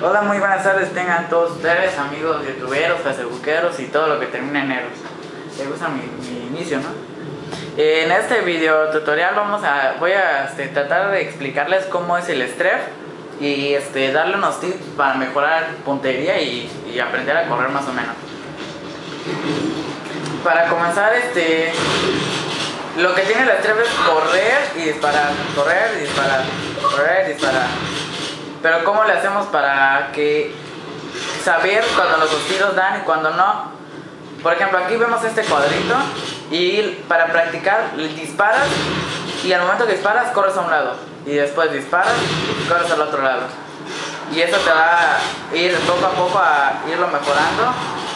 Hola, muy buenas tardes tengan todos ustedes, amigos youtuberos, facebookeros y todo lo que termina en eros. ¿Les gusta mi inicio, no? En este video tutorial voy a tratar de explicarles cómo es el Strafe y darle unos tips para mejorar puntería y aprender a correr más o menos. Para comenzar, lo que tiene el Strafe es correr y disparar, correr y disparar, correr y disparar. Pero ¿cómo le hacemos para saber cuando los tiros dan y cuando no? Por ejemplo, aquí vemos este cuadrito y para practicar disparas y al momento que disparas corres a un lado y después disparas y corres al otro lado. Y eso te va a ir poco a poco a irlo mejorando.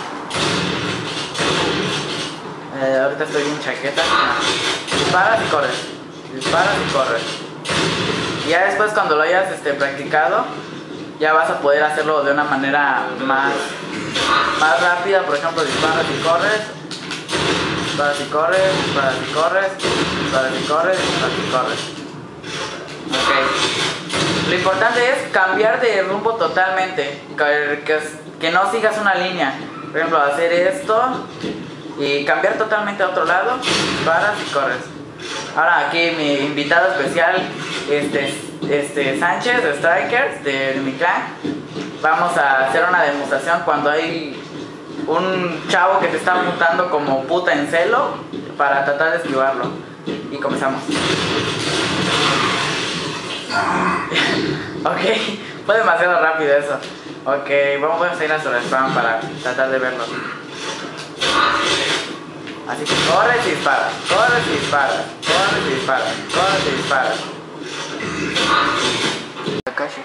Ahorita estoy bien chaqueta. Disparas y corres, disparas y corres. Y ya después cuando lo hayas practicado, ya vas a poder hacerlo de una manera más rápida. Por ejemplo, disparas y corres, disparas y corres, disparas y corres, disparas y corres, disparas y corres. Ok. Lo importante es cambiar de rumbo totalmente, que no sigas una línea. Por ejemplo, hacer esto y cambiar totalmente a otro lado, disparas y corres. Ahora aquí mi invitado especial, Sánchez de Strikers de mi clan. Vamos a hacer una demostración cuando hay un chavo que te está apuntando como puta en celo para tratar de esquivarlo. Y comenzamos. Ok, fue demasiado rápido eso. Ok, vamos a ir a sobre spam para tratar de verlo. Así que corres y disparas, corres y disparas, corres y disparas, corres y disparas. Kakashi.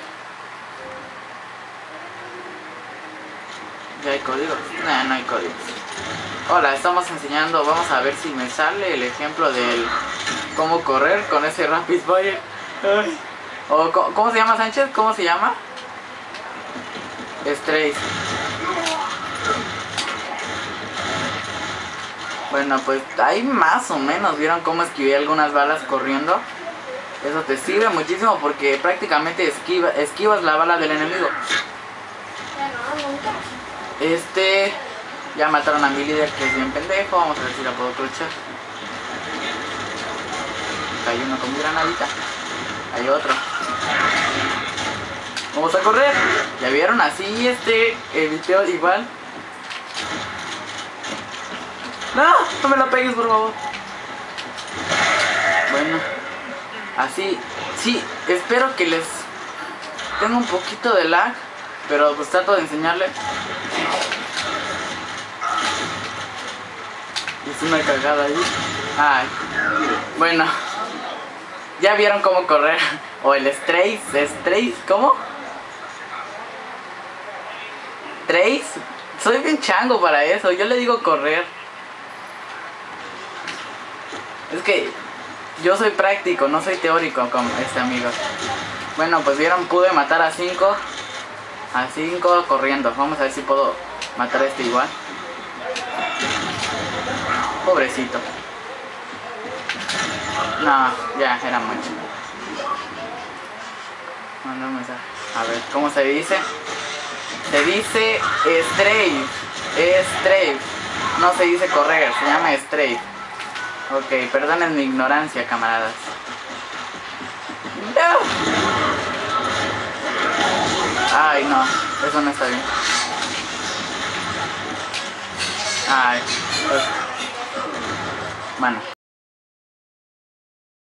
¿Ya hay códigos? No, no hay códigos. Hola, estamos enseñando, vamos a ver si me sale el ejemplo del cómo correr con ese Rapid Fire. O, ¿cómo se llama, Sánchez? ¿Cómo se llama? Strafe. Bueno, pues ahí más o menos vieron cómo esquivé algunas balas corriendo. Eso te sirve muchísimo porque prácticamente esquivas la bala del enemigo. Ya mataron a mi líder, que es bien pendejo. Vamos a ver si la puedo cruchar. Hay uno con mi granadita. Hay otro. Vamos a correr. ¿Ya vieron? Así evitó igual. No, no me lo pegues, por favor. Bueno, así, sí, espero que les tenga un poquito de lag, pero pues trato de enseñarle. Es una cagada ahí. Ay, bueno, ya vieron cómo correr. O el Strafe, ¿cómo? Trace, soy bien chango para eso, yo le digo correr. Es que yo soy práctico, no soy teórico como amigo. Bueno, pues vieron, pude matar a 5 corriendo. Vamos a ver si puedo matar a este igual. Pobrecito. No, ya era mucho. Manda un mensaje. A ver, ¿cómo se dice? Se dice Strafe. No se dice correr, se llama Strafe. Ok, perdonen mi ignorancia, camaradas. ¡No! Ay, no, eso no está bien. Ay, pues, bueno.